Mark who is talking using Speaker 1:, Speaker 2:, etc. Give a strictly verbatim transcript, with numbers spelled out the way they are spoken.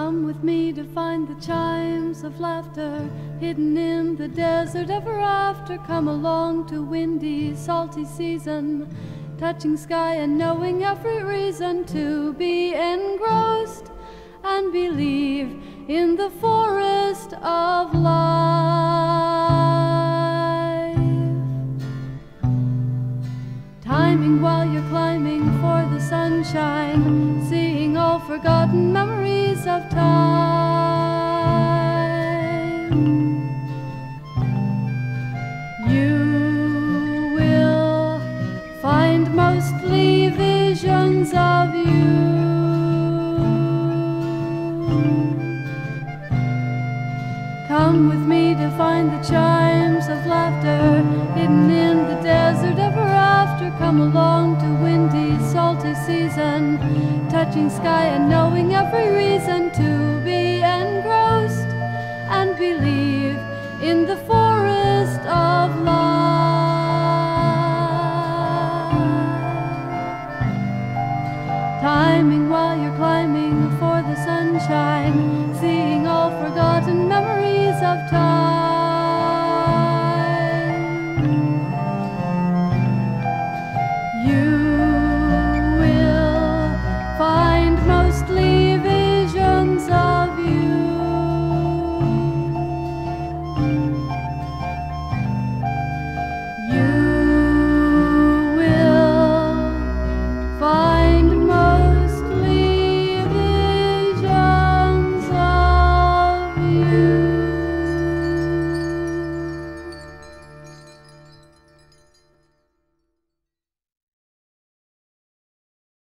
Speaker 1: Come with me to find the chimes of laughter hidden in the desert ever after. Come along to windy, salty season, touching sky and knowing every reason to be engrossed and believe in the forest of life. Timing while you're climbing for the sunshine, seeing all forgotten memories of time. You will find mostly visions of you. Come with me to find the chimes of laughter hidden in the desert ever after. Come along to windy, salty season, touching sky and knowing every reason